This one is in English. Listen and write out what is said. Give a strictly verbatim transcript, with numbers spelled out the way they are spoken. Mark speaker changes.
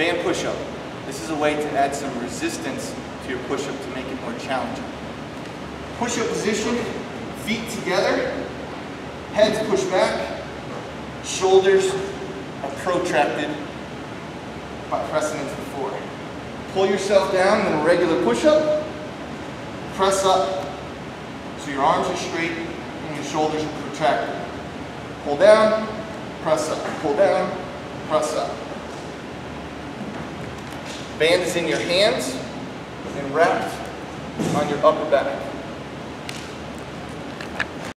Speaker 1: band push-up. This is a way to add some resistance to your push-up to make it more challenging. Push-up position, feet together, heads pushed back, shoulders are protracted by pressing into the floor. Pull yourself down in a regular push-up, press up so your arms are straight and your shoulders are protracted. Pull down, press up, pull down, press up. Band is in your hands and wrapped on your upper back.